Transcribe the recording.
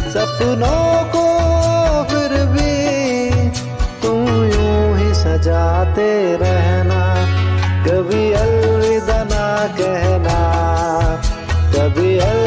सपनों को फिर भी तुम यूं ही सजाते रहना, कभी अलविदा ना कहना, कभी